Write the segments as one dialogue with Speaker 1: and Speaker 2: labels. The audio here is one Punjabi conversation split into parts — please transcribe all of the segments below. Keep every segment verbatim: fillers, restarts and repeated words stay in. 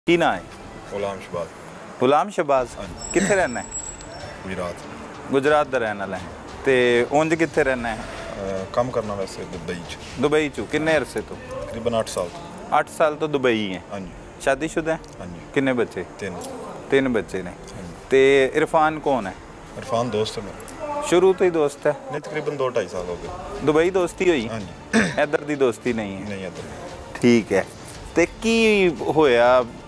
Speaker 1: की ना है?
Speaker 2: गुलाम शहबाज।
Speaker 1: गुलाम शहबाज कित्थे रहना है?
Speaker 2: गुजरात।
Speaker 1: गुजरात दा रहने वाला है ते उंज कित्थे रहना है?
Speaker 2: काम करना वैसे दुबई च।
Speaker 1: दुबई चो किन्ने अरसे तो?
Speaker 2: तकरीबन आठ साल तो।
Speaker 1: आठ साल तो दुबई है।
Speaker 2: हाँ जी।
Speaker 1: शादीशुदा है?
Speaker 2: हाँ जी।
Speaker 1: किन्ने बच्चे?
Speaker 2: तीन।
Speaker 1: तीन बच्चे ने।
Speaker 2: हाँ जी।
Speaker 1: ते इरफान कौन है?
Speaker 2: इरफान दोस्त है मेरा।
Speaker 1: शुरू तो ही दोस्त है?
Speaker 2: नहीं, तकरीबन दो ढाई साल हो गए।
Speaker 1: दुबई दोस्ती हुई?
Speaker 2: हाँ जी।
Speaker 1: इधर दी दोस्ती नहीं है?
Speaker 2: नहीं इधर।
Speaker 1: ठीक है। ਤੇ ਕੀ ਹੋਇਆ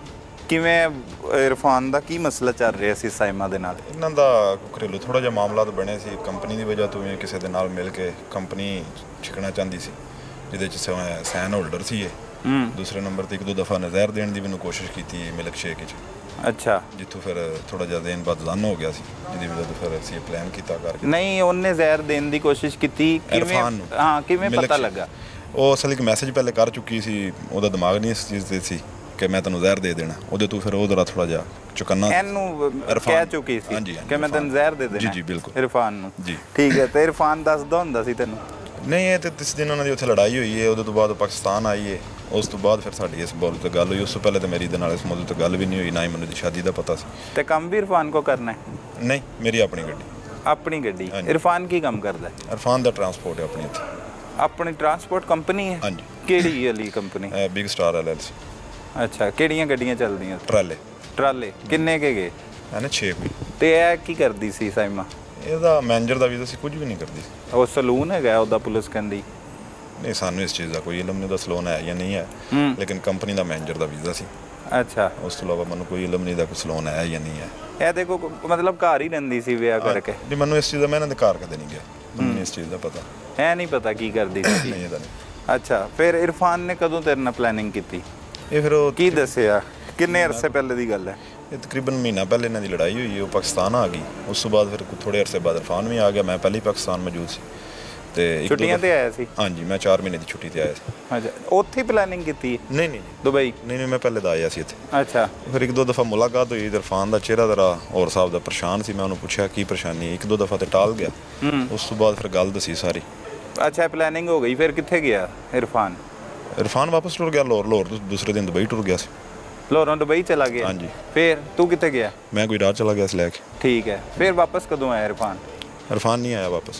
Speaker 1: ਕਿਵੇਂ ਇਰਫਾਨ ਦਾ ਕੀ ਮਸਲਾ ਚੱਲ ਰਿਹਾ ਸੀ ਸਾਇਮਾ ਦੇ ਨਾਲ?
Speaker 2: ਇਹਨਾਂ ਦਾ ਘਰੇਲੂ ਥੋੜਾ ਜਿਹਾ ਮਾਮਲਾ ਤਾਂ ਬਣਿਆ ਸੀ ਕੰਪਨੀ ਦੀ ਵਜ੍ਹਾ ਤੋਂ ਵੀ ਕਿਸੇ ਦੇ ਨਾਲ ਮਿਲ ਕੇ ਕੰਪਨੀ ਛਿਕਣਾ ਚਾਹੁੰਦੀ ਸੀ ਜਿਹਦੇ ਚ ਸੈਨ ਹੋਲਡਰ ਸੀ ਇਹ। ਦੂਸਰੇ ਨੰਬਰ ਤੇ ਇੱਕ ਦੋ ਦਫਾ ਨਜ਼ਰ ਦੇਣ ਦੀ ਮੈਨੂੰ ਕੋਸ਼ਿਸ਼ ਕੀਤੀ ਮਿਲਕ ਸ਼ੇਕ ਚ। ਅੱਛਾ। ਜਿੱਥੋਂ ਫਿਰ ਥੋੜਾ ਜਿਹਾ ਦਿਨ ਬਾਅਦ ਰਨ ਹੋ ਗਿਆ ਸੀ ਜਿਹਦੀ ਵਜ੍ਹਾ ਤੋਂ ਫਿਰ ਅਸੀਂ ਪਲਾਨ ਕੀਤਾ ਕਰਕੇ।
Speaker 1: ਨਹੀਂ ਉਹਨੇ ਜ਼ਹਿਰ ਦੇਣ ਦੀ ਕੋਸ਼ਿਸ਼ ਕੀਤੀ ਕਿਵੇਂ? ਹਾਂ ਕਿਵੇਂ ਪਤਾ ਲੱਗਾ?
Speaker 2: ਉਹ ਅਸਲ ਇੱਕ ਮੈਸੇਜ ਪਹਿਲੇ ਕਰ ਚੁੱਕੀ ਸੀ ਉਹਦਾ ਦਿਮਾਗ ਨਹੀਂ ਇਸ ਚੀਜ਼ ਤੇ ਸੀ ਕਿ ਮੈਂ ਤੈਨੂੰ ਜ਼ਹਿਰ ਦੇ ਦੇਣਾ ਉਹਦੇ ਤੋਂ ਫਿਰ ਉਹ ਜ਼ਰਾ ਥੋੜਾ ਜਿਹਾ ਚੁਕੰਨਾ
Speaker 1: ਇਹਨੂੰ ਕਹਿ ਚੁੱਕੀ ਸੀ ਕਿ ਮੈਂ ਤੈਨੂੰ ਜ਼ਹਿਰ ਦੇ ਦੇਣਾ।
Speaker 2: ਜੀ ਜੀ ਬਿਲਕੁਲ
Speaker 1: ਇਰਫਾਨ ਨੂੰ।
Speaker 2: ਜੀ
Speaker 1: ਠੀਕ ਹੈ। ਤੇ ਇਰਫਾਨ ਦੱਸਦਾ ਹੁੰਦਾ ਸੀ ਤੈਨੂੰ?
Speaker 2: ਨਹੀਂ ਇਹ ਤੇ ਜਿਸ ਦਿਨ ਉਹਨਾਂ ਦੀ ਉੱਥੇ ਲੜਾਈ ਹੋਈ ਹੈ ਉਹਦੇ ਤੋਂ ਬਾਅਦ ਪਾਕਿਸਤਾਨ ਆਈ ਹੈ ਉਸ ਤੋਂ ਬਾਅਦ ਫਿਰ ਸਾਡੀ ਇਸ ਮੌਜੂਦ ਤੇ ਗੱਲ ਹੋਈ। ਉਸ ਤੋਂ ਪਹਿਲੇ ਤਾਂ ਮੇਰੀ ਇਹਦੇ ਨਾਲ ਇਸ ਮੌਜੂਦ ਤੇ ਗੱਲ ਵੀ ਨਹੀਂ ਹੋਈ ਨਾ ਹੀ ਮੈਨੂੰ ਦੀ ਸ਼ਾਦੀ ਦਾ ਪਤਾ ਸੀ।
Speaker 1: ਤੇ ਕੰਮ ਵੀ ਇਰਫਾਨ ਕੋ ਕਰਨਾ ਹੈ?
Speaker 2: ਨਹੀਂ ਮੇਰੀ ਆਪਣੀ ਗੱਡੀ।
Speaker 1: ਆਪਣੀ ਗੱਡੀ? ਇਰਫਾਨ ਕੀ ਕੰਮ ਕਰਦਾ ਹੈ?
Speaker 2: ਇਰਫਾਨ ਦਾ ਟਰਾਂਸਪੋਰਟ ਹੈ ਆਪਣੀ ਇੱਥੇ।
Speaker 1: ਆਪਣੀ ਟਰਾਂਸਪੋਰਟ ਕੰਪਨੀ ਹੈ? ਹਾਂਜੀ। ਕਿਹੜੀ ਵਾਲੀ company?
Speaker 2: Big star L L C.
Speaker 1: ਅੱਛਾ। ਕਿਹੜੀਆਂ ਗੱਡੀਆਂ ਚੱਲਦੀਆਂ?
Speaker 2: ਟਰਾਲੇ।
Speaker 1: ਟਰਾਲੇ ਕਿੰਨੇ ਕੇ ਗਏ?
Speaker 2: ਹੈ ਨਾ ਛੇ ਕੋਈ।
Speaker 1: ਤੇ ਇਹ ਕੀ ਕਰਦੀ ਸੀ ਸਾਇਮਾ?
Speaker 2: ਇਹਦਾ ਮੈਨੇਜਰ ਦਾ ਵੀਜ਼ਾ ਸੀ ਕੁਝ ਵੀ ਨਹੀਂ ਕਰਦੀ ਸੀ।
Speaker 1: ਉਹ ਸਲੂਨ ਹੈਗਾ ਉਹਦਾ ਪੁਲਿਸ ਕਹਿੰਦੀ?
Speaker 2: ਨਹੀਂ ਸਾਨੂੰ ਇਸ ਚੀਜ਼ ਦਾ ਕੋਈ ਇਲਮ ਨਹੀਂ ਉਹਦਾ ਸਲੂਨ ਹੈ ਜਾਂ ਨਹੀਂ ਹੈ ਲੇਕਿਨ ਕੰਪਨੀ ਦਾ ਮੈਨੇਜਰ ਦਾ ਵੀਜ਼ਾ ਸੀ।
Speaker 1: ਅੱਛਾ।
Speaker 2: ਉਸ ਤੋਂ ਇਲਾਵਾ ਮੈਨੂੰ ਕੋਈ ਇਲਮ ਨਹੀਂ ਦਾ ਕੋਈ ਸਲੂਨ ਹੈ ਜਾਂ ਨਹੀਂ ਹੈ।
Speaker 1: ਇਹ ਦੇਖੋ ਮਤਲਬ ਘਰ ਹੀ ਰਹਿੰਦੀ ਸੀ ਵਿਆਹ ਕਰਕੇ?
Speaker 2: ਨਹੀਂ ਮੈਨੂੰ ਇਸ ਚੀਜ਼ ਦਾ ਮੈਂ ਇਹਨਾਂ ਦੇ ਘਰ ਕਦੇ ਨਹੀਂ ਗਿਆ ਮੈਨੂੰ ਇਸ ਚੀਜ਼ ਦਾ ਪਤਾ
Speaker 1: ਹੈ। ਨਹੀਂ ਪਤਾ ਕੀ ਕਰਦੀ ਸੀ?
Speaker 2: ਨਹੀਂ ਇਹਦਾ ਨਹੀਂ।
Speaker 1: ਅੱਛਾ। ਫਿਰ ਇਰਫਾਨ ਨੇ ਕਦੋਂ ਤੇਰੇ ਨਾਲ ਪਲੈਨਿੰਗ ਕੀਤੀ?
Speaker 2: ਇਹ ਫਿਰ ਉਹ
Speaker 1: ਕੀ ਦੱਸਿਆ ਕਿੰਨੇ ਅਰਸੇ ਪਹਿਲੇ ਦੀ ਗੱਲ ਹੈ?
Speaker 2: ਇਹ ਤਕਰੀਬਨ ਮਹੀਨਾ ਪਹਿਲੇ ਇਹਨਾਂ ਦੀ ਲੜਾਈ ਹੋਈ ਉਹ ਪਾਕਿਸਤਾਨ ਆ ਗਈ ਉਸ ਤੋਂ ਬਾਅਦ ਫਿਰ ਥੋੜੇ ਅਰਸੇ ਬਾਅਦ ਇਰਫਾਨ ਵੀ ਆ ਗਿਆ। ਮੈਂ ਪਹਿਲੇ ਹੀ ਪਾਕਿਸਤਾਨ ਮੌਜੂਦ ਸੀ ਤੇ
Speaker 1: ਛੁੱਟੀਆਂ ਤੇ ਆਇਆ ਸੀ?
Speaker 2: ਹਾਂਜੀ ਮੈਂ ਚਾਰ ਮਹੀਨੇ ਦੀ ਛੁੱਟੀ ਤੇ ਆਇਆ ਸੀ।
Speaker 1: ਅੱਛਾ। ਉੱਥੇ ਹੀ ਪਲੈਨਿੰਗ ਕੀਤੀ?
Speaker 2: ਨਹੀਂ ਨਹੀਂ
Speaker 1: ਦੁਬਈ?
Speaker 2: ਨਹੀਂ ਨਹੀਂ ਮੈਂ ਪਹਿਲੇ ਦਾ ਆਇਆ ਸੀ ਇੱਥੇ।
Speaker 1: ਅੱਛਾ।
Speaker 2: ਫਿਰ ਇੱਕ ਦੋ ਦਫਾ ਮੁਲਾਕਾਤ ਹੋਈ ਇਰਫਾਨ ਦਾ ਚਿਹਰਾ ਜ਼ਰਾ ਹੋਰ ਸਾਹਿਬ ਦਾ ਪਰੇਸ਼ਾਨ ਸੀ। ਮੈਂ ਉਹਨੂੰ ਪੁੱਛਿਆ ਕੀ ਪਰੇਸ਼ਾਨੀ ਇੱਕ ਦੋ ਦਫਾ ਤੇ ਟਾਲ ਗਿਆ ਉਸ ਤੋਂ ਬਾਅਦ ਫਿਰ ਗੱਲ ਦੱਸੀ ਸਾਰੀ।
Speaker 1: ਅੱਛਾ ਪਲੈਨਿੰਗ ਹੋ ਗਈ। ਫਿਰ ਕਿੱਥੇ ਗਿਆ ਇਰਫਾਨ?
Speaker 2: ਇਰਫਾਨ ਵਾਪਸ ਟੁਰ ਗਿਆ ਲਾਹੌਰ। ਲਾਹੌਰ ਤੋਂ ਦੂਸਰੇ ਦਿਨ ਦੁਬਈ ਟੁਰ ਗਿਆ ਸੀ।
Speaker 1: ਲਾਹੌਰੋਂ ਦੁਬਈ ਚਲਾ ਗਿਆ?
Speaker 2: ਹਾਂਜੀ।
Speaker 1: ਫਿਰ ਤੂੰ ਕਿੱਥੇ ਗਿਆ?
Speaker 2: ਮੈਂ ਗੁਜਰਾਤ ਚਲਾ ਗਿਆ ਸੀ ਲੈ ਕੇ।
Speaker 1: ਠੀਕ ਹੈ। ਫਿਰ ਵਾਪਸ ਕਦੋਂ ਆਇਆ ਇਰਫਾਨ?
Speaker 2: ਇਰਫਾਨ ਨਹੀਂ ਆਇਆ ਵਾਪਸ।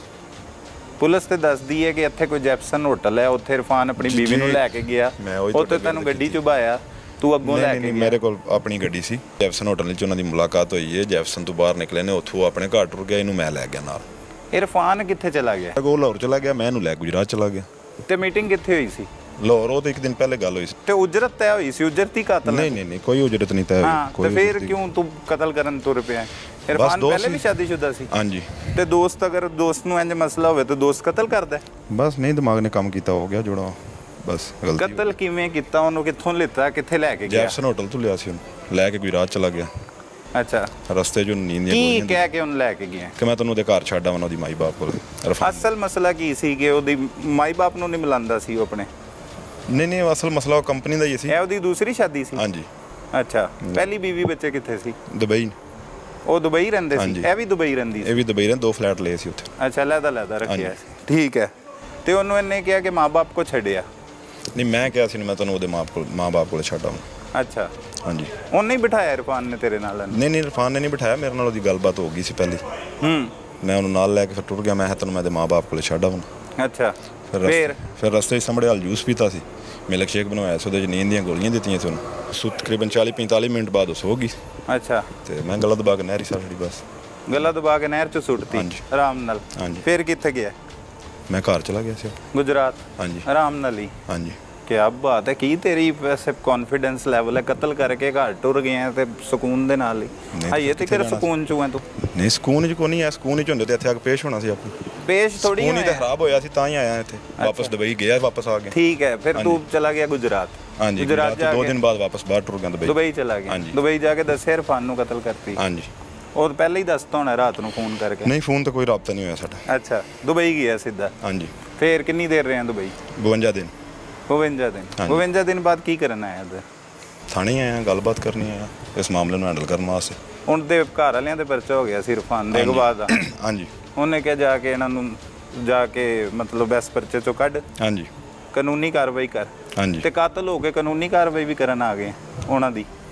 Speaker 1: ਪੁਲਿਸ ਤੇ ਦੱਸਦੀ ਹੈ ਕਿ ਇੱਥੇ ਕੋਈ ਜੈਪਸਨ ਹੋਟਲ ਹੈ ਉੱਥੇ ਇਰਫਾਨ ਆਪਣੀ ਬੀਵੀ ਨੂੰ ਲੈ ਕੇ ਗਿਆ ਉੱਥੇ ਤੈਨੂੰ ਗੱਡੀ ਚ ਬਾਇਆ ਤੂੰ ਅੱਗੋਂ ਲੈ ਕੇ ਗਿਆ?
Speaker 2: ਮੇਰੇ ਕੋਲ ਆਪਣੀ ਗੱਡੀ ਸੀ। ਜੈਪਸਨ ਹੋਟਲ ਵਿੱਚ ਉਹਨਾਂ ਦੀ ਮੁਲਾਕਾਤ ਹੋਈ ਹੈ। ਜੈਪਸਨ ਤੋਂ ਬਾਹਰ ਨਿਕਲੇ ਨੇ ਉੱਥੋਂ ਆਪਣੇ ਘਰ ਟੁਰ ਗਿਆ ਇਹਨੂੰ ਮੈਂ ਲੈ ਗਿਆ ਨਾਲ।
Speaker 1: ਇਰਫਾਨ ਕਿੱਥੇ ਚਲਾ ਗਿਆ?
Speaker 2: ਉਹ ਲਾਹੌਰ ਚਲਾ ਗਿਆ ਮੈਂ ਇਹਨੂੰ ਲੈ ਗੁਜਰਾਤ ਚਲਾ ਗਿਆ।
Speaker 1: ਤੇ ਮੀਟਿੰਗ ਕਿੱਥੇ ਹੋਈ ਸੀ?
Speaker 2: ਲਾਹੌਰ ਉਹ ਤੇ ਇੱਕ ਦਿਨ ਪਹਿਲੇ ਗੱਲ ਹੋਈ ਸੀ।
Speaker 1: ਤੇ ਉਜਰਤ ਤੈਅ ਹੋਈ ਸੀ? ਉਜਰਤੀ ਕਾਤਲ?
Speaker 2: ਨਹੀਂ ਨਹੀਂ ਨਹੀਂ ਕੋਈ ਉਜਰਤ ਨਹੀਂ ਤੈਅ ਹੋਈ।
Speaker 1: ਤੇ ਫਿਰ ਕਿਉਂ ਤੂੰ ਕਤਲ ਕਰਨ ਤੁਰ ਪਿਆ? ਇਰਫਾਨ ਪਹਿਲੇ ਵੀ ਸ਼ਾਦੀशुदा ਸੀ?
Speaker 2: ਹਾਂਜੀ।
Speaker 1: ਤੇ ਦੋਸਤ ਅਗਰ ਦੋਸਤ ਨੂੰ ਇੰਜ ਮਸਲਾ ਹੋਵੇ ਤਾਂ ਦੋਸਤ ਕਤਲ ਕਰਦਾ?
Speaker 2: ਬਸ ਨਹੀਂ ਦਿਮਾਗ ਨੇ ਕੰਮ ਕੀਤਾ ਹੋ ਗਿਆ ਜੋੜਾ ਬਸ ਗਲਤੀ।
Speaker 1: ਕਤਲ ਕਿਵੇਂ ਕੀਤਾ? ਉਹਨੂੰ ਕਿੱਥੋਂ ਲਿੱਤਾ ਕਿੱਥੇ ਲੈ ਕੇ ਗਿਆ?
Speaker 2: ਜੈਪਸਨ ਹੋਟਲ ਤੋਂ ਲਿਆ ਸੀ ਉਹਨੂੰ ਲੈ ਕੇ ਗੁਜਰਾਤ ਚਲਾ ਗਿਆ।
Speaker 1: ਅੱਛਾ।
Speaker 2: ਰਸਤੇ 'ਚ ਨੀਂਦ
Speaker 1: ਕੀ ਕਹਿ ਕੇ ਉਹਨੂੰ ਲੈ ਕੇ ਗਿਆ?
Speaker 2: ਕਿ ਮੈਂ ਤੈਨੂੰ ਉਹਦੇ ਘਰ ਛੱਡ ਆਵਾਂ ਉਹਦੀ ਮਾਈ ਬਾਪ ਕੋਲ।
Speaker 1: ਅਸਲ ਮਸਲਾ ਕੀ ਸੀ ਕਿ ਉਹਦੀ ਮਾਈ ਬਾਪ ਨੂੰ ਨਹੀਂ ਮਿਲਾਉਂਦਾ ਸੀ ਉਹ ਆਪਣੇ?
Speaker 2: ਨਹੀਂ ਨਹੀਂ ਅਸਲ ਮਸਲਾ ਉਹ ਕੰਪਨੀ ਦਾ ਹੀ ਸੀ।
Speaker 1: ਇਹ ਉਹਦੀ ਦੂਸਰੀ ਸ਼ਾਦੀ ਸੀ?
Speaker 2: ਹਾਂਜੀ।
Speaker 1: ਅੱਛਾ। ਪਹਿਲੀ ਬੀਵੀ ਬੱਚੇ ਕਿੱਥੇ ਸੀ?
Speaker 2: ਦੁਬਈ।
Speaker 1: ਉਹ ਦੁਬਈ ਰਹਿੰਦੇ ਸੀ? ਇਹ ਵੀ ਦੁਬਈ ਰਹਿੰਦੀ ਸੀ?
Speaker 2: ਇਹ ਵੀ ਦੁਬਈ ਰਹਿੰਦੇ ਦੋ ਫਲੈਟ ਲਏ ਸੀ ਉੱਥੇ।
Speaker 1: ਅੱਛਾ ਲੈਦਾ ਲੈਦਾ ਰੱਖਿਆ ਸੀ। ਠੀਕ ਹੈ। ਤੇ ਉਹਨੂੰ ਇਹਨੇ ਕਿਹਾ ਕਿ ਮਾਂ-ਬਾਪ ਕੋ ਛੱਡਿਆ?
Speaker 2: ਨਹੀਂ ਮੈਂ ਕਿਹਾ ਸੀ ਮੈਂ ਤੈਨੂੰ ਉਹਦੇ ਮਾਂ ਕੋਲ ਮਾਂ-ਬਾਪ ਕੋਲ ਛੱਡ ਆਵਾਂ।
Speaker 1: ਅੱਛਾ।
Speaker 2: ਹਾਂਜੀ।
Speaker 1: ਉਹਨੇ ਹੀ ਬਿਠਾਇਆ ਇਰਫਾਨ ਨੇ ਤੇਰੇ ਨਾਲ?
Speaker 2: ਨਹੀਂ ਨਹੀਂ ਇਰਫਾਨ ਨੇ ਨਹੀਂ ਬਿਠਾਇਆ ਮੇਰੇ ਨਾਲ ਉਹਦੀ ਗੱਲਬਾਤ ਹੋ ਗਈ ਸੀ ਪਹਿਲੀ। ਹੂੰ। ਮੈਂ ਉਹਨੂੰ ਨਾਲ ਲੈ ਕੇ ਫਿਰ ਟੁਰ ਗਿਆ। ਮੈਂ ਤੈਨੂੰ ਮੈਂ ਦੇ ਮਾਂ-ਬਾਪ ਕੋਲ ਛੱਡ ਆਵਾਂ।
Speaker 1: ਅੱਛਾ।
Speaker 2: ਫਿਰ ਫਿਰ ਰਸਤੇ 'ਚ ਸਾਹਮਣੇ ਹਾਲ ਜੂਸ ਪੀਤਾ ਸੀ ਮਿਲਕ ਸ਼ੇਕ ਬਣਵਾਇਆ ਸੀ ਉਹਦੇ 'ਚ ਨੀਂਦ ਦੀਆਂ ਗੋਲੀਆਂ ਦਿੱਤੀਆਂ ਸੀ ਉਹਨੂੰ। ਸੋ ਤਕਰੀਬਨ ਚਾਲੀ ਪੰਤਾਲੀ ਮਿੰਟ ਬਾਅਦ ਉਹ ਸੋ ਗਈ।
Speaker 1: ਅੱਛਾ।
Speaker 2: ਤੇ ਮੈਂ ਗਲਾ ਦਬਾ ਕੇ ਨਹਿਰੀ ਸਾਡੀ ਬਸ
Speaker 1: ਗਲਾ ਦਬਾ ਕੇ ਨਹਿਰ 'ਚ ਸੁੱਟਤੀ ਆਰਾਮ ਨਾਲ?
Speaker 2: ਹਾਂਜੀ।
Speaker 1: ਫਿਰ ਕਿੱਥੇ ਗਿਆ?
Speaker 2: ਮੈਂ ਘਰ ਚਲਾ ਗਿਆ ਸੀ
Speaker 1: ਗੁਜਰਾਤ?
Speaker 2: ਹਾਂਜੀ।
Speaker 1: ਆਰਾਮ ਨਾਲ ਹੀ?
Speaker 2: ਹਾਂਜੀ।
Speaker 1: ਕਿਆ ਬਾਤ ਹੈ। ਕੀ ਤੇਰੀ ਵੈਸੇ ਕੌਨਫੀਡੈਂਸ ਲੈਵਲ ਹੈ? ਕਤਲ ਕਰਕੇ ਘਰ ਟੁਰ ਗਏ ਤੇ ਸਕੂਨ ਦੇ ਨਾਲ ਹੀ? ਹਾਈਏ ਤੇ ਕਿਹੜਾ ਸਕੂਨ ਚੋਂ ਹੈ ਤੂੰ? ਨਹੀਂ
Speaker 2: ਸਕੂਨ 'ਚ ਕੋਈ ਨਹੀਂ ਹੈ। ਸਕੂਨ 'ਚ ਹੁੰਦੇ ਤੇ ਇੱਥੇ ਆ ਕੇ ਪੇਸ਼ ਹੋਣਾ ਸੀ ਆਪਾਂ।
Speaker 1: ਪੇਸ਼ ਥੋੜੀ
Speaker 2: ਸਕੂਨ ਹੀ ਤਾਂ ਖਰਾਬ ਹੋਇਆ ਸੀ ਤਾਂ ਹੀ ਆਇਆ ਇੱਥੇ ਵਾਪਸ ਦੁਬਈ ਗਿਆ ਵਾਪਸ ਆ ਗਿਆ।
Speaker 1: ਠੀਕ ਹੈ। ਫਿਰ ਤੂੰ ਚਲਾ ਗਿਆ ਗੁਜਰਾਤ?
Speaker 2: ਹਾਂਜੀ। ਗੁਜਰਾਤ ਤੋਂ ਦੋ ਦਿਨ ਬਾਅਦ ਵਾਪਸ ਬਾਹਰ ਟੁਰ ਗਿਆ ਦੁਬਈ।
Speaker 1: ਦੁਬਈ ਚਲਾ ਗਿਆ? ਦੁਬਈ ਜਾ ਕੇ ਦੱਸਿਆ ਇਰਫਾਨ ਨੂੰ ਕਤਲ ਕਰਤੀ?
Speaker 2: ਹਾਂਜੀ।
Speaker 1: ਉਹ ਪਹਿਲਾਂ ਹੀ ਦੱਸਤਾ ਹੋਣਾ ਰਾਤ ਨੂੰ ਫੋਨ ਕਰਕੇ?
Speaker 2: ਨਹੀਂ ਫੋਨ ਤੇ ਕੋਈ ਰਾਬਤਾ ਨਹੀਂ ਹੋਇਆ ਸਾਡਾ।
Speaker 1: ਅੱਛਾ। ਦੁਬਈ ਗਿਆ ਸਿੱਧਾ?
Speaker 2: ਹਾਂਜੀ।
Speaker 1: ਫਿਰ ਕਿੰਨੀ ਦੇਰ ਰਿਹਾ ਦੁਬਈ?
Speaker 2: ਬਵੰਜਾ ਦਿਨ।
Speaker 1: ਬਵੰਜਾ ਦਿਨ? ਬਵੰਜਾ ਦਿਨ ਬਾਅਦ ਕੀ ਕਰਨ ਆਇਆ ਇੱਧਰ?
Speaker 2: ਥਾਣੇ ਆਇਆ ਗੱਲਬਾਤ ਕਰਨੀ ਆਇਆ ਇਸ ਮਾਮਲੇ ਨੂੰ ਹੈਂਡਲ ਕਰਨ ਵਾਸਤੇ।
Speaker 1: ਹੁਣ ਦੇ ਘਰ ਵਾਲਿਆਂ ਦੇ ਪਰਚਾ ਹੋ ਗਿਆ ਸੀ ਇਰਫਾਨ ਦੇ ਬਾਅਦ ਦਾ?
Speaker 2: ਹਾਂਜੀ।
Speaker 1: ਉਹਨੇ ਕਿਹਾ ਜਾ ਕੇ ਇਹਨਾਂ ਨੂੰ ਜਾ ਕੇ ਮਤਲਬ ਇਸ ਪਰਚੇ ਚੋਂ ਕੱਢ। ਕਾਨੂੰਨੀ ਕਾਰਵਾਈ ਕਰ।
Speaker 2: ਹਾਂਜੀ।
Speaker 1: ਤੇ ਕਾਤਲ ਹੋ ਕੇ ਕਾਨੂੰਨੀ ਕਾਰਵਾਈ ਵੀ ਕਰਨ ਆ ਗਏ ਉਹਨਾਂ ਦੀ?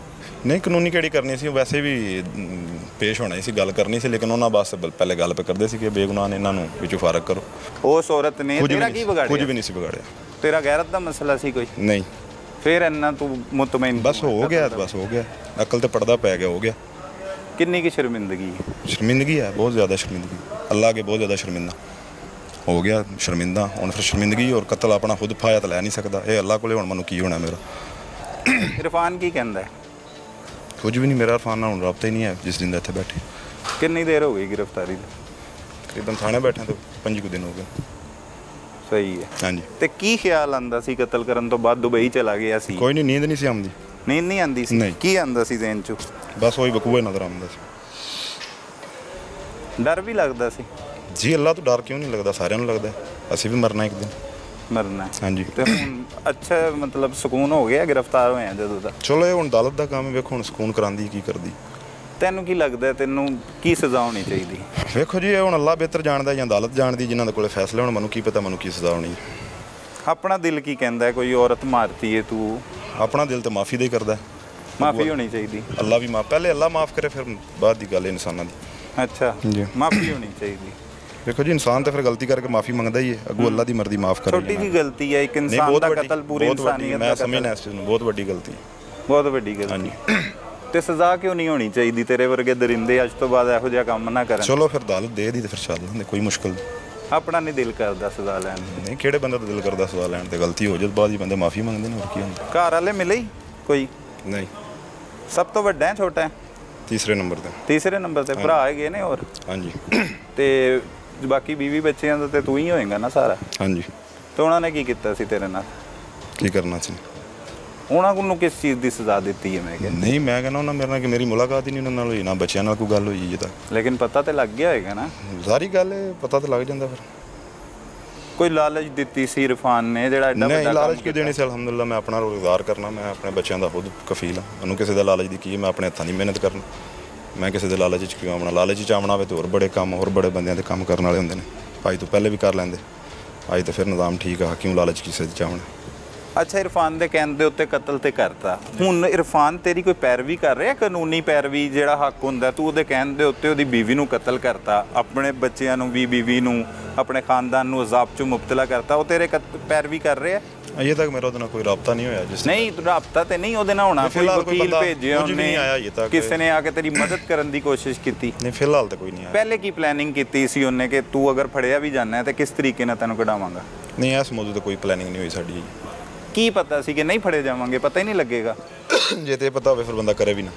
Speaker 2: नहीं कानूनी केड़ी करनी सी, वैसे भी पेश होना सी, गल करनी सी, लेकिन उन्होंने बस पहले गल पे करते सी कि बेगुनाह ने इन्हों विचों फारग करो।
Speaker 1: उस औरत ने तेरा की बिगाड़िया?
Speaker 2: कुछ भी नहीं सी बिगाड़िया।
Speaker 1: तेरा गैरत दा मसला सी कोई?
Speaker 2: नहीं।
Speaker 1: फिर इन्ना तू मुतमईन?
Speaker 2: बस हो गया, बस हो गया, अकल ते पर्दा पै गया, हो गया।
Speaker 1: किन्नी की शर्मिंदगी है?
Speaker 2: शर्मिंदगी है, बहुत ज़्यादा शर्मिंदगी, अल्लाह के बहुत ज़्यादा शर्मिंदा हो गया, शर्मिंदा। हुण फिर शर्मिंदगी और कत्ल अपना खुद फाया तो लै नहीं सकता, ये अल्लाह कोले हुण मैनूं की होना मेरा।
Speaker 1: इरफान की कहंदा है?
Speaker 2: कुछ भी नहीं, मेरा इरफान नाल हुण रबता ही नहीं है जिस दिन दा इत्थे बैठे।
Speaker 1: कितनी देर हो गई गिरफ्तारी दी?
Speaker 2: तकरीबन थाने बैठे तो पंजी कुछ दिन हो गए।
Speaker 1: सही है।
Speaker 2: हाँ जी।
Speaker 1: ते की ख्याल आंदा सी कत्ल करन तो बाद दुबई चला गया सी?
Speaker 2: कोई नहीं, नींद नहीं सी आंदी।
Speaker 1: नींद नहीं आंदी सी?
Speaker 2: नहीं।
Speaker 1: की आंदा सी ज़हन चो?
Speaker 2: बस वही बकूए नजर आंदा सी।
Speaker 1: डर भी लगदा सी?
Speaker 2: जी अल्लाह तो डर क्यों नहीं लगता, सारिਆਂ ਨੂੰ लगता है, ਅਸੀਂ भी मरना एक दिन।
Speaker 1: मरना?
Speaker 2: हाँ जी।
Speaker 1: ਤੇ ਹੁਣ ਅੱਛਾ मतलब सुकून हो गया गिरफ्तार होए ਆ ਜਦੋਂ ਦਾ?
Speaker 2: ਚਲੋ ਇਹ ਹੁਣ ਅਦਾਲਤ ਦਾ ਕੰਮ ਹੈ, ਵੇਖੋ ਹੁਣ ਸਕੂਨ ਕਰਾਂਦੀ ਕੀ ਕਰਦੀ।
Speaker 1: ਤੈਨੂੰ ਕੀ ਲੱਗਦਾ ਤੈਨੂੰ ਕੀ ਸਜ਼ਾ ਹੋਣੀ ਚਾਹੀਦੀ?
Speaker 2: ਵੇਖੋ ਜੀ ਇਹ ਹੁਣ ਅੱਲਾਹ ਬਿਹਤਰ ਜਾਣਦਾ ਜਾਂ ਅਦਾਲਤ ਜਾਣਦੀ, ਜਿਨ੍ਹਾਂ ਦੇ ਕੋਲੇ ਫੈਸਲੇ ਹੁਣ ਮੈਨੂੰ ਕੀ ਪਤਾ ਮੈਨੂੰ ਕੀ ਸਜ਼ਾ ਹੋਣੀ।
Speaker 1: ਆਪਣਾ ਦਿਲ ਕੀ ਕਹਿੰਦਾ ਹੈ? ਕੋਈ ਔਰਤ ਮਾਰਤੀ ਹੈ ਤੂੰ?
Speaker 2: ਆਪਣਾ ਦਿਲ ਤਾਂ ਮਾਫੀ ਦਾ ਹੀ ਕਰਦਾ।
Speaker 1: ਮਾਫੀ ਹੋਣੀ ਚਾਹੀਦੀ।
Speaker 2: ਅੱਲਾਹ ਵੀ ਮਾਫ, ਪਹਿਲੇ ਅੱਲਾਹ ਮਾਫ ਕਰੇ ਫਿਰ ਬਾਅਦ ਦੀ ਗੱਲ ਹੈ ਇਨਸਾਨਾਂ ਦੀ।
Speaker 1: ਅੱਛਾ
Speaker 2: ਜੀ
Speaker 1: ਮਾਫੀ ਹੋਣੀ ਚਾਹੀਦੀ।
Speaker 2: देखो जी इंसान तो फिर गलती करके माफ़ी मंगता ही है, अगू अल्लाह की मर्जी माफ़ कर।
Speaker 1: छोटी जी गलती है एक इंसान का कत्ल, पूरी इंसानियत
Speaker 2: मैं समझना इस चीज़ ਨੂੰ बहुत ਵੱਡੀ गलती
Speaker 1: बहुत ਵੱਡੀ गलती। ਹਾਂਜੀ ਤੇ ਸਜ਼ਾ ਕਿਉਂ ਨਹੀਂ ਹੋਣੀ ਚਾਹੀਦੀ? ਤੇਰੇ ਵਰਗੇ ਦਰਿੰਦੇ ਅੱਜ ਤੋਂ ਬਾਅਦ ਇਹੋ ਜਿਹਾ ਕੰਮ ਨਾ ਕਰਨ।
Speaker 2: ਚਲੋ ਫਿਰ ਅਦਾਲਤ ਦੇ ਦੀ ਤੇ ਫਿਰ ਚੱਲ ਲੈਂਦੇ, ਕੋਈ ਮੁਸ਼ਕਲ ਨਹੀਂ।
Speaker 1: ਆਪਣਾ ਨਹੀਂ ਦਿਲ ਕਰਦਾ ਸਜ਼ਾ ਲੈਣ ਨੂੰ?
Speaker 2: ਨਹੀਂ, ਕਿਹੜੇ ਬੰਦੇ ਦਾ ਦਿਲ ਕਰਦਾ ਸਜ਼ਾ ਲੈਣ ਤੇ? ਗਲਤੀ ਹੋ ਜਾਏ ਬਾਅਦ ਹੀ ਬੰਦੇ ਮਾਫੀ ਮੰਗਦੇ ਨੇ, ਹੋਰ ਕੀ ਹੁੰਦਾ।
Speaker 1: ਘਰ ਵਾਲੇ ਮਿਲੇ ਹੀ ਕੋਈ?
Speaker 2: ਨਹੀਂ।
Speaker 1: ਸਭ ਤੋਂ ਵੱਡਾ ਹੈ ਛੋਟਾ ਹੈ?
Speaker 2: ਤੀਸਰੇ ਨੰਬਰ ਤੇ।
Speaker 1: ਤੀਸਰੇ ਨੰਬਰ ਤੇ ਭਰਾ ਹੈਗੇ ਨੇ ਹੋਰ?
Speaker 2: ਹਾਂਜੀ।
Speaker 1: ਤੇ ਬਾਕੀ ਬੀਵੀ ਬੱਚਿਆਂ ਦਾ ਤੇ ਤੂੰ ਹੀ ਹੋਏਗਾ ਨਾ ਸਾਰਾ?
Speaker 2: ਹਾਂਜੀ।
Speaker 1: ਤੇ ਉਹਨਾਂ ਨੇ ਕੀ ਕੀਤਾ ਸੀ ਤੇਰੇ ਨਾਲ?
Speaker 2: ਕੀ ਕਰਨਾ ਸੀ
Speaker 1: ਉਹਨਾਂ ਨੂੰ? ਕਿਸ ਚੀਜ਼ ਦੀ ਸਜ਼ਾ ਦਿੱਤੀ ਹੈ? ਮੈਂ ਕਹਿੰਦਾ
Speaker 2: ਨਹੀਂ, ਮੈਂ ਕਹਿੰਦਾ ਉਹਨਾਂ ਮੇਰੇ ਨਾਲ ਕਿ ਮੇਰੀ ਮੁਲਾਕਾਤ ਹੀ ਨਹੀਂ ਉਹਨਾਂ ਨਾਲ ਹੋਈ, ਨਾ ਬੱਚਿਆਂ ਨਾਲ ਕੋਈ ਗੱਲ ਹੋਈ ਜੇ ਤੱਕ।
Speaker 1: ਲੇਕਿਨ ਪਤਾ ਤੇ ਲੱਗ ਗਿਆ ਹੋਏਗਾ ਨਾ?
Speaker 2: ਸਾਰੀ ਗੱਲ ਪਤਾ ਤਾਂ ਲੱਗ ਜਾਂਦਾ। ਫਿਰ
Speaker 1: ਕੋਈ ਲਾਲਚ ਦਿੱਤੀ ਸੀ ਇਰਫਾਨ ਨੇ ਜਿਹੜਾ ਐਡਾ ਵੱਡਾ?
Speaker 2: ਨਹੀਂ, ਲਾਲਚ ਕਿਉਂ ਦੇਣੀ ਸੀ? ਅਲਹਮਦੁਲਿਲਾ ਮੈਂ ਆਪਣਾ ਰੋਜ਼ਗਾਰ ਕਰਨਾ, ਮੈਂ ਆਪਣੇ ਬੱਚਿਆਂ ਦਾ ਖੁਦ ਕਫੀਲ ਹਾਂ, ਮੈਨੂੰ ਕਿਸੇ ਦਾ ਲਾਲਚ ਦੀ ਕੀ ਹੈ? ਮੈਂ ਆਪਣੇ ਹੱਥਾਂ ਦੀ ਮਿਹਨਤ ਕਰਨਾ, ਮੈਂ ਕਿਸੇ ਦੇ ਲਾਲਚ 'ਚ ਕਿਉਂ ਆਉਣਾ? ਲਾਲਚ 'ਚ ਆਉਣਾ ਹੋਵੇ ਤਾਂ ਹੋਰ ਬੜੇ ਕੰਮ, ਹੋਰ ਬੜੇ ਬੰਦਿਆਂ ਦੇ ਕੰਮ ਕਰਨ ਵਾਲੇ ਹੁੰਦੇ ਨੇ, ਅੱਜ ਤੋਂ ਪਹਿਲੇ ਵੀ ਕਰ ਲੈਂਦੇ, ਅੱਜ ਤਾਂ ਫਿਰ ਨਿਜ਼ਾਮ ਠੀਕ ਆ, ਕਿਉਂ ਲਾਲਚ ਕਿਸੇ 'ਚ ਆਉਣਾ।
Speaker 1: ਅੱਛਾ ਇਰਫਾਨ ਦੇ ਕਹਿਣ ਦੇ ਉੱਤੇ ਕਤਲ ਤੇ ਕਰਤਾ, ਹੁਣ ਇਰਫਾਨ ਤੇਰੀ ਕੋਈ ਪੈਰਵੀ ਕਰ ਰਿਹਾ? ਕਾਨੂੰਨੀ ਪੈਰਵੀ ਜਿਹੜਾ ਹੱਕ ਹੁੰਦਾ, ਤੂੰ ਉਹਦੇ ਕਹਿਣ ਦੇ ਉੱਤੇ ਉਹਦੀ ਬੀਵੀ ਨੂੰ ਕਤਲ ਕਰਤਾ, ਆਪਣੇ ਬੱਚਿਆਂ ਨੂੰ ਵੀ, ਬੀਵੀ ਨੂੰ, ਆਪਣੇ ਖਾਨਦਾਨ ਨੂੰ ਅਜ਼ਾਬ 'ਚ ਮੁਬਤਲਾ ਕਰਤਾ, ਉਹ ਤੇਰੇ ਪੈਰਵੀ ਕਰ ਰਿਹਾ?
Speaker 2: ਅਜੇ ਤੱਕ ਮੇਰਾ ਉਹਦੇ ਨਾਲ ਕੋਈ ਰਾਬਤਾ ਨਹੀਂ ਹੋਇਆ। ਜਿਸ
Speaker 1: ਨਹੀਂ ਰਾਬਤਾ ਤੇ ਨਹੀਂ ਉਹਦੇ ਨਾਲ ਹੋਣਾ, ਕੋਈ ਵਕੀਲ ਭੇਜਿਆ ਉਹਨੇ, ਕਿਸੇ ਨੇ ਆ ਕੇ ਤੇਰੀ ਮਦਦ ਕਰਨ ਦੀ ਕੋਸ਼ਿਸ਼ ਕੀਤੀ?
Speaker 2: ਨਹੀਂ, ਫਿਲਹਾਲ ਤਾਂ ਕੋਈ ਨਹੀਂ ਆਇਆ।
Speaker 1: ਪਹਿਲੇ ਕੀ ਪਲੈਨਿੰਗ ਕੀਤੀ ਸੀ ਉਹਨੇ ਕਿ ਤੂੰ ਅਗਰ ਫੜਿਆ ਵੀ ਜਾਣਾ ਹੈ ਤਾਂ ਕਿਸ ਤਰੀਕੇ ਨਾਲ ਤੈਨੂੰ ਕਢਾਵਾਂਗਾ?
Speaker 2: ਨਹੀਂ, ਇਸ ਮੌਜੂਦ ਕੋਈ ਪਲੈਨਿੰਗ ਨਹੀਂ ਹੋਈ ਸਾਡੀ।
Speaker 1: ਕੀ ਪਤਾ ਸੀ ਕਿ ਨਹੀਂ ਫੜੇ ਜਾਵਾਂਗੇ? ਪਤਾ ਹੀ ਨਹੀਂ ਲੱਗੇਗਾ।
Speaker 2: ਜੇ ਤੇ ਪਤਾ ਹੋਵੇ ਫਿਰ ਬੰਦਾ ਕਰੇ ਵੀ ਨਾ।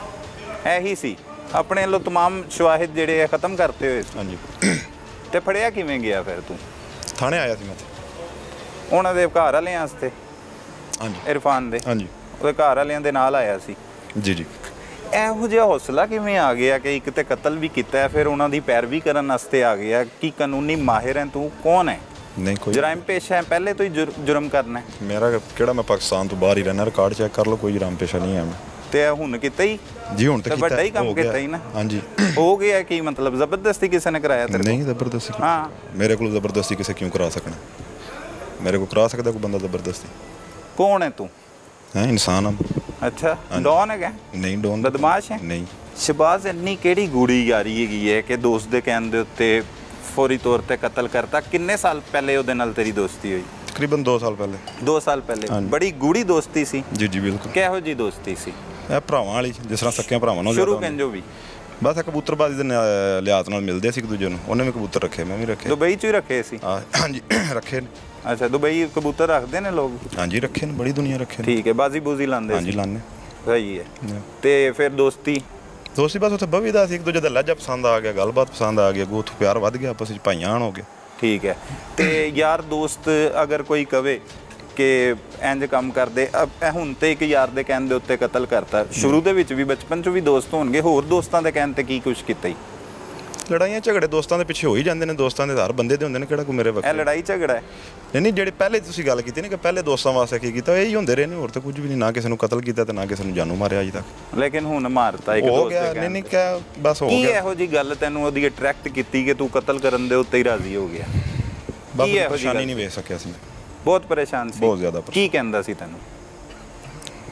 Speaker 1: ਇਹੀ ਸੀ ਆਪਣੇ ਵੱਲੋਂ ਤਮਾਮ ਸ਼ਵਾਹਿਦ ਜਿਹੜੇ ਆ ਖਤਮ ਕਰਤੇ ਹੋਏ।
Speaker 2: ਹਾਂਜੀ।
Speaker 1: ਤੇ ਫੜਿਆ ਕਿਵੇਂ ਗਿਆ ਫਿਰ ਤੂੰ?
Speaker 2: ਥਾਣੇ ਆਇਆ ਸੀ ਮੈਂ
Speaker 1: ਉਹਨਾਂ ਦੇ ਘਰ ਵਾਲਿਆਂ ਵਾਸਤੇ?
Speaker 2: ਹਾਂਜੀ।
Speaker 1: ਇਰਫਾਨ ਦੇ?
Speaker 2: ਹਾਂਜੀ।
Speaker 1: ਉਹਦੇ ਘਰ ਵਾਲਿਆਂ ਦੇ ਨਾਲ ਆਇਆ ਸੀ?
Speaker 2: ਜੀ ਜੀ।
Speaker 1: ਇਹੋ ਜਿਹਾ ਹੌਸਲਾ ਕਿਵੇਂ ਆ ਗਿਆ ਕਿ ਇੱਕ ਤੇ ਕਤਲ ਵੀ ਕੀਤਾ ਫਿਰ ਉਹਨਾਂ ਦੀ ਪੈਰਵੀ ਕਰਨ ਵਾਸਤੇ ਆ ਗਿਆ? ਕੀ ਕਾਨੂੰਨੀ ਮਾਹਿਰ ਹੈ ਤੂੰ? ਕੌਣ ਹੈ?
Speaker 2: ਨਹੀਂ ਕੋਈ
Speaker 1: ਜਰਾਇਮ ਪੇਸ਼ਾ ਹੈ, ਪਹਿਲੇ ਤੋਂ ਹੀ ਜੁਰਮ ਕਰਨਾ?
Speaker 2: ਮੇਰਾ ਕਿਹੜਾ, ਮੈਂ ਪਾਕਿਸਤਾਨ ਤੋਂ ਬਾਹਰ ਹੀ ਰਹਿਣਾ, ਰਿਕਾਰਡ ਚੈੱਕ ਕਰ ਲਓ, ਕੋਈ ਜਰਾਮ ਪੇਸ਼ਾ ਨਹੀਂ ਹੈ ਮੈਂ।
Speaker 1: ਤੇ ਹੁਣ ਕੀਤਾ ਹੀ?
Speaker 2: ਜੀ ਹੁਣ ਤਾਂ
Speaker 1: ਵੱਡਾ ਹੀ ਕੰਮ ਕੀਤਾ ਹੀ ਨਾ।
Speaker 2: ਹਾਂਜੀ।
Speaker 1: ਹੋ ਗਿਆ ਕੀ ਮਤਲਬ? ਜ਼ਬਰਦਸਤੀ ਕਿਸੇ ਨੇ ਕਰਾਇਆ ਤੇਰੇ?
Speaker 2: ਨਹੀਂ ਜ਼ਬਰਦਸਤੀ।
Speaker 1: ਹਾਂ,
Speaker 2: ਮੇਰੇ ਕੋਲ ਜ਼ਬਰਦਸਤੀ ਕਿਸੇ ਕਿਉਂ ਕਰਾ ਸਕਣਾ? ਮੇਰੇ ਕੋਲ ਕਰਾ ਸਕਦਾ ਕੋਈ ਬੰਦਾ ਜ਼ਬਰਦਸਤੀ?
Speaker 1: ਕੌਣ ਹੈ ਤੂੰ?
Speaker 2: ਹੈ ਇਨਸਾਨ ਆ।
Speaker 1: ਅੱਛਾ ਡੌਨ ਹੈਗਾ?
Speaker 2: ਨਹੀਂ ਡੌਨ।
Speaker 1: ਬਦਮਾਸ਼ ਹੈ?
Speaker 2: ਨਹੀਂ।
Speaker 1: ਸ਼ਬਾਜ਼ ਇੰਨੀ ਕਿਹੜੀ ਗੂੜੀ ਯਾਰੀ ਹੈਗੀ ਹੈ ਕਿ ਦੋਸਤ ਦੇ ਕਹਿਣ ਦੇ ਉੱਤੇ ਫੌਰੀ ਤੌਰ ਤੇ ਕਤਲ ਕਰਤਾ? ਕਿੰਨੇ ਸਾਲ ਪਹਿਲੇ ਉਹਦੇ ਨਾਲ ਤੇਰੀ ਦੋਸਤੀ ਹੋਈ?
Speaker 2: ਤਕਰੀਬਨ ਦੋ ਸਾਲ ਪਹਿਲੇ।
Speaker 1: ਦੋ ਸਾਲ ਪਹਿਲੇ? ਬੜੀ ਗੂੜੀ ਦੋਸਤੀ ਸੀ?
Speaker 2: ਜੀ ਜੀ ਬਿਲਕੁਲ।
Speaker 1: ਕਿਹੋ ਜੀ ਦੋਸਤੀ ਸੀ?
Speaker 2: ਇਹ ਭਰਾਵਾਂ ਵਾਲੀ, ਜਿਸ ਤਰ੍ਹਾਂ ਸੱਕਿਆਂ ਭਰਾਵਾਂ ਨਾਲ।
Speaker 1: ਸ਼ੁਰੂ ਕੰਜੋ ਵੀ
Speaker 2: ਬਸ ਕਬੂਤਰਬਾਜ਼ੀ ਦੇ ਲਿਹਾਜ਼ ਨਾਲ ਮਿਲਦੇ ਸੀ ਇੱਕ ਦੂਜੇ ਨੂੰ, ਉਹਨੇ ਵੀ ਕਬੂਤਰ ਰੱਖੇ, ਮੈਂ ਵੀ ਰੱਖੇ।
Speaker 1: ਦੁਬਈ 'ਚ ਹੀ ਰੱਖੇ ਸੀ?
Speaker 2: ਹਾਂਜੀ ਰੱਖੇ ਨੇ।
Speaker 1: ਅੱਛਾ ਦੁਬਈ ਕਬੂਤਰ ਰੱਖਦੇ ਨੇ ਲੋਕ?
Speaker 2: ਹਾਂਜੀ ਰੱਖੇ ਨੇ, ਬੜੀ ਦੁਨੀਆ ਰੱਖੇ।
Speaker 1: ਠੀਕ ਹੈ, ਬਾਜ਼ੀ ਬੂਜ਼ੀ ਲਾਉਂਦੇ?
Speaker 2: ਹਾਂਜੀ ਲਾਉਂਦੇ।
Speaker 1: ਸਹੀ ਹੈ। ਤੇ ਫਿਰ ਦੋਸਤੀ?
Speaker 2: ਦੋਸਤੀ ਬਸ ਉੱਥੇ ਬਵੀਦਾ ਸੀ, ਇੱਕ ਦੂਜੇ ਦਾ ਲਹਿਜਾ ਪਸੰਦ ਆ ਗਿਆ, ਗੱਲਬਾਤ ਪਸੰਦ ਆ ਗਈ, ਅੱਗੋਂ ਉੱਥੋਂ ਪਿਆਰ ਵੱਧ ਗਿਆ, ਆਪਸ ਵਿੱਚ ਭਾਈਆਣ ਹੋ ਗਏ। ਠੀਕ ਹੈ।
Speaker 1: ਤੇ ਯਾਰ ਦੋਸਤ ਅਗਰ ਕੋਈ ਕਵੇ ਕਿ ਇੰਜ ਕੰਮ ਕਰਦੇ, ਹੁਣ ਤੇ ਇੱਕ ਯਾਰ ਦੇ ਕਹਿਣ ਦੇ ਉੱਤੇ ਕਤਲ ਕਰਤਾ, ਸ਼ੁਰੂ ਦੇ ਵਿੱਚ ਵੀ ਬਚਪਨ 'ਚ ਵੀ ਦੋਸਤ ਹੋਣਗੇ, ਹੋਰ ਦੋਸਤਾਂ ਦੇ ਕਹਿਣ ਤੇ ਕੀ ਕੁਛ ਕੀਤਾ ਹੀ?
Speaker 2: ਲੜਾਈਆਂ ਝਗੜੇ ਦੋਸਤਾਂ ਦੇ ਪਿੱਛੇ ਹੋ ਹੀ ਜਾਂਦੇ ਨੇ, ਦੋਸਤਾਂ ਦੇ ਹਰ ਬੰਦੇ ਦੇ ਹੁੰਦੇ ਨੇ, ਕਿਹੜਾ ਕੋਈ ਮੇਰੇ ਵਕਤ।
Speaker 1: ਇਹ ਲੜਾਈ ਝਗੜਾ ਹੈ?
Speaker 2: ਨਹੀਂ ਨਹੀਂ, ਜਿਹੜੇ ਪਹਿਲੇ ਤੁਸੀਂ ਗੱਲ ਕੀਤੀ ਨਾ ਕਿ ਪਹਿਲੇ ਦੋਸਤਾਂ ਵਾਸਤੇ ਕੀ ਕੀਤਾ, ਇਹੀ ਹੁੰਦੇ ਰਹੇ ਨੇ, ਹੋਰ ਤਾਂ ਕੁਝ ਵੀ ਨਹੀਂ, ਨਾ ਕਿਸੇ ਨੂੰ ਕਤਲ ਕੀਤਾ ਤੇ ਨਾ ਕਿਸੇ ਨੂੰ ਜਾਨੋਂ ਮਾਰਿਆ ਅਜੇ ਤੱਕ।
Speaker 1: ਲੇਕਿਨ ਹੁਣ ਮਾਰਤਾ ਇੱਕ ਦੋਸਤ ਦੇ?
Speaker 2: ਨਹੀਂ ਨਹੀਂ ਕਿਆ ਬਸ ਹੋ ਗਿਆ।
Speaker 1: ਕੀ ਇਹੋ ਜੀ ਗੱਲ ਤੈਨੂੰ ਉਹਦੀ ਅਟਰੈਕਟ ਕੀਤੀ ਕਿ ਤੂੰ ਕਤਲ ਕਰਨ ਦੇ ਉੱਤੇ ਹੀ ਰਾਜ਼ੀ ਹੋ ਗਿਆ?
Speaker 2: ਬਸ ਪਰੇਸ਼ਾਨੀ ਨਹੀਂ ਵੇਖ ਸਕਿਆ ਸੀ,
Speaker 1: ਬਹੁਤ ਪਰੇਸ਼ਾਨ ਸੀ?
Speaker 2: ਬਹੁਤ ਜ਼ਿਆਦਾ।
Speaker 1: ਕੀ ਕਹਿੰਦਾ ਸੀ ਤੈਨੂੰ?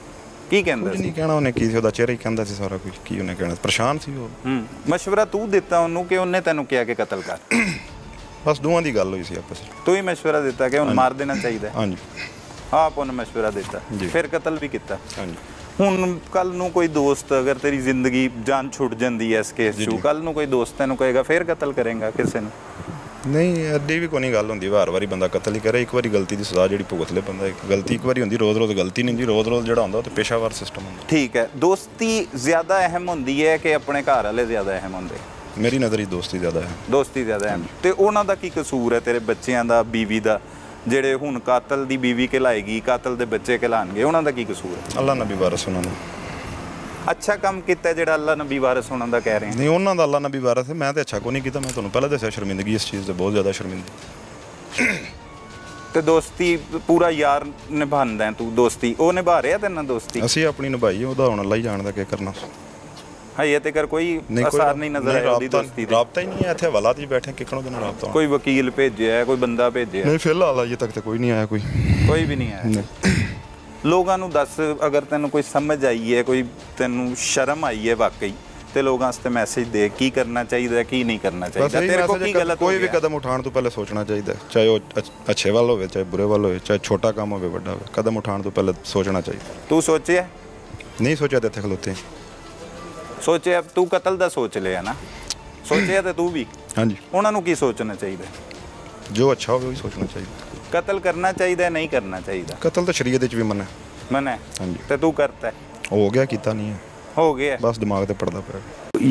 Speaker 1: ਕੀ ਕਹਿੰਦਾ
Speaker 2: ਕੁਝ
Speaker 1: ਸੀ?
Speaker 2: ਨਹੀਂ ਕਹਿਣਾ ਉਹਨੇ, ਕੀ ਸੀ ਉਹਦਾ ਚਿਹਰਾ ਹੀ ਕਹਿੰਦਾ ਸੀ ਸਾਰਾ ਕੁਝ, ਕੀ ਉਹਨੇ ਕਹਿਣਾ, ਪਰੇਸ਼ਾਨ ਸੀ ਉਹ।
Speaker 1: ਹੂੰ ਮਸ਼ਵਰਾ ਤੂੰ ਦਿੱਤਾ ਉਹਨੂੰ ਕਿ ਉਹਨੇ ਤੈਨੂੰ ਕਿਹਾ ਕਿ ਕਤਲ ਕਰ?
Speaker 2: ਬਸ ਦੋਵਾਂ ਦੀ ਗੱਲ ਹੋਈ ਸੀ ਆਪਸ ਵਿੱਚ।
Speaker 1: ਤੂੰ ਹੀ ਮਸ਼ਵਰਾ ਦਿੱਤਾ ਕਿ ਉਹਨੂੰ ਮਾਰ ਦੇਣਾ ਚਾਹੀਦਾ?
Speaker 2: ਹਾਂਜੀ
Speaker 1: ਆਪ ਉਹਨੇ ਮਸ਼ਵਰਾ ਦਿੱਤਾ, ਫਿਰ ਕਤਲ ਵੀ ਕੀਤਾ।
Speaker 2: ਹਾਂਜੀ।
Speaker 1: ਹੁਣ ਕੱਲ ਨੂੰ ਕੋਈ ਦੋਸਤ, ਅਗਰ ਤੇਰੀ ਜ਼ਿੰਦਗੀ ਜਾਨ ਛੁੱਟ ਜਾਂਦੀ ਹੈ ਇਸ ਕੇਸ 'ਚੋਂ, ਕੱਲ ਨੂੰ ਕੋਈ ਦੋਸਤ ਤੈਨੂੰ ਕਹੇਗਾ ਫਿਰ ਕਤਲ ਕਰੇਗਾ ਕਿਸੇ ਨੂੰ?
Speaker 2: ਨਹੀਂ ਐਡੀ ਵੀ ਕੋਈ ਨਹੀਂ ਗੱਲ ਹੁੰਦੀ, ਵਾਰ ਵਾਰੀ ਬੰਦਾ ਕਤਲ ਹੀ ਕਰੇ, ਇੱਕ ਵਾਰੀ ਗਲਤੀ ਦੀ ਸਜ਼ਾ ਜਿਹੜੀ ਭੁਗਤ ਲੈ ਬੰਦਾ। ਇੱਕ ਗਲਤੀ ਇੱਕ ਵਾਰੀ ਹੁੰਦੀ, ਰੋਜ਼ ਰੋਜ਼ ਗਲਤੀ ਨਹੀਂ ਹੁੰਦੀ, ਰੋਜ਼ ਰੋਜ਼ ਜਿਹੜਾ ਹੁੰਦਾ ਉਹ ਤੇ ਪੇਸ਼ਾਵਰ ਸਿਸਟਮ ਹੁੰਦਾ।
Speaker 1: ਠੀਕ ਹੈ, ਦੋਸਤੀ ਜ਼ਿਆਦਾ ਅਹਿਮ ਹੁੰਦੀ ਹੈ ਕਿ ਆਪਣੇ ਘਰ ਵਾਲੇ ਜ਼ਿਆਦਾ ਅਹਿਮ ਹੁੰਦੇ?
Speaker 2: ਮੇਰੀ ਨਜ਼ਰ 'ਚ ਦੋਸਤੀ ਜ਼ਿਆਦਾ ਹੈ।
Speaker 1: ਦੋਸਤੀ ਜ਼ਿਆਦਾ ਅਹਿਮ। ਤੇ ਉਹਨਾਂ ਦਾ ਕੀ ਕਸੂਰ ਹੈ, ਤੇਰੇ ਬੱਚਿਆਂ ਦਾ, ਬੀਵੀ ਦਾ, ਜਿਹੜੇ ਹੁਣ ਕਾਤਲ ਦੀ ਬੀਵੀ ਕਹਿਲਾਏਗੀ, ਕਾਤਲ ਦੇ ਬੱਚੇ ਕਹਿਲਾਣਗੇ, ਉਹਨਾਂ ਦਾ ਕੀ ਕਸੂਰ ਹੈ?
Speaker 2: ਅੱਲਾ ਨਬੀ ਵਾਰਸ ਉਹਨਾਂ ਦਾ
Speaker 1: ਅੱਛਾ ਕੰਮ ਕੀਤਾ ਜਿਹੜਾ ਅੱਲਾ ਨਬੀ ਵਾਰਸ ਉਹਨਾਂ ਦਾ ਕਹਿ ਰਹੇ
Speaker 2: ਨਹੀਂ, ਉਹਨਾਂ ਦਾ ਅੱਲਾ ਨਬੀ ਵਾਰਸ ਹੈ। ਮੈਂ ਤੇ ਅੱਛਾ ਕੋਈ ਨਹੀਂ ਕੀਤਾ, ਮੈਂ ਤੁਹਾਨੂੰ ਪਹਿਲਾਂ ਦੱਸਿਆ ਸ਼ਰਮਿੰਦਗੀ ਇਸ ਚੀਜ਼ ਤੇ, ਬਹੁਤ ਜ਼ਿਆਦਾ ਸ਼ਰਮਿੰਦਗੀ।
Speaker 1: ਤੇ ਦੋਸਤੀ ਪੂਰਾ ਯਾਰ ਨਿਭਾਉਂਦਾ ਹੈ ਤੂੰ, ਦੋਸਤੀ ਉਹ ਨਿਭਾ ਰਿਹਾ ਤੇਰੇ ਨਾਲ ਦੋਸਤੀ?
Speaker 2: ਅਸੀਂ ਆਪਣੀ ਨਿਭਾਈ, ਉਹਦਾ ਹੁਣ ਅੱਲਾ ਹੀ ਜਾਣਦਾ ਕੀ ਕਰਨਾ।
Speaker 1: ਹਜੇ ਤੱਕ ਕੋਈ ਅਸਰ ਨਹੀਂ ਨਜ਼ਰ ਆਇਆ ਉਹਦੀ ਦੋਸਤੀ ਤੇ?
Speaker 2: ਰਾਬਤਾ ਹੀ ਨਹੀਂ ਹੈ, ਇੱਥੇ ਹਵਾਲਾਤ 'ਚ ਬੈਠੇ ਕਿੱਕਣੋਂ ਦੇ ਨਾਲ ਰਾਬਤਾ।
Speaker 1: ਕੋਈ ਵਕੀਲ ਭੇਜਿਆ, ਕੋਈ ਬੰਦਾ ਭੇਜਿਆ?
Speaker 2: ਨਹੀਂ ਫਿਲਹਾਲ ਅਜੇ ਤੱਕ ਤਾਂ ਕੋਈ ਨਹੀਂ ਆਇਆ। ਕੋਈ
Speaker 1: ਕੋਈ ਵੀ ਨਹੀਂ ਆਇਆ। ਲੋਕਾਂ ਨੂੰ ਦੱਸ, ਅਗਰ ਤੈਨੂੰ ਕੋਈ ਸਮਝ ਆਈ ਹੈ, ਕੋਈ ਤੈਨੂੰ ਸ਼ਰਮ ਆਈ ਹੈ ਵਾਕਈ, ਤੇ ਲੋਕਾਂ ਵਾਸਤੇ ਮੈਸੇਜ ਦੇ, ਕੀ ਕਰਨਾ ਚਾਹੀਦਾ, ਕੀ ਨਹੀਂ ਕਰਨਾ ਚਾਹੀਦਾ? ਤੇਰੇ ਕੋਲ ਕੀ ਗਲਤ?
Speaker 2: ਕੋਈ ਵੀ ਕਦਮ ਉਠਾਉਣ ਤੋਂ ਪਹਿਲੇ ਸੋਚਣਾ ਚਾਹੀਦਾ, ਚਾਹੇ ਉਹ ਅੱਛੇ ਵੱਲ ਹੋਵੇ, ਚਾਹੇ ਬੁਰੇ ਵੱਲ ਹੋਵੇ, ਚਾਹੇ ਛੋਟਾ ਕੰਮ ਹੋਵੇ, ਵੱਡਾ ਹੋਵੇ, ਕਦਮ ਉਠਾਉਣ ਤੋਂ ਪਹਿਲੇ ਸੋਚਣਾ ਚਾਹੀਦਾ।
Speaker 1: ਤੂੰ ਸੋਚਿਆ?
Speaker 2: ਨਹੀਂ ਸੋਚਿਆ ਤੇ ਇੱਥੇ ਖਲੋਤੇ।
Speaker 1: ਸੋਚਿਆ ਤੂੰ, ਕਤਲ ਦਾ ਸੋਚ ਲਿਆ ਨਾ? ਸੋਚਿਆ ਤੇ ਤੂੰ ਵੀ?
Speaker 2: ਹਾਂਜੀ।
Speaker 1: ਉਹਨਾਂ ਨੂੰ ਕੀ ਸੋਚਣਾ ਚਾਹੀਦਾ?
Speaker 2: ਜੋ ਅੱਛਾ ਹੋਵੇ ਉਹ ਹੀ ਸੋਚਣਾ ਚਾਹੀਦਾ।
Speaker 1: ਕਤਲ ਕਰਨਾ ਚਾਹੀਦਾ, ਨਹੀਂ ਕਰਨਾ ਚਾਹੀਦਾ?
Speaker 2: ਕਤਲ ਤਾਂ ਸ਼ਰੀਅਤ ਵਿੱਚ ਵੀ ਮਨਾ ਹੈ।
Speaker 1: ਮਨਾ ਹੈ?
Speaker 2: ਹਾਂਜੀ।
Speaker 1: ਤੇ ਤੂੰ ਕਰਤਾ?
Speaker 2: ਹੋ ਗਿਆ, ਕੀਤਾ ਨਹੀਂ ਹੈ,
Speaker 1: ਹੋ ਗਿਆ,
Speaker 2: ਬਸ ਦਿਮਾਗ ਤੇ ਪੜਦਾ ਪਿਆ।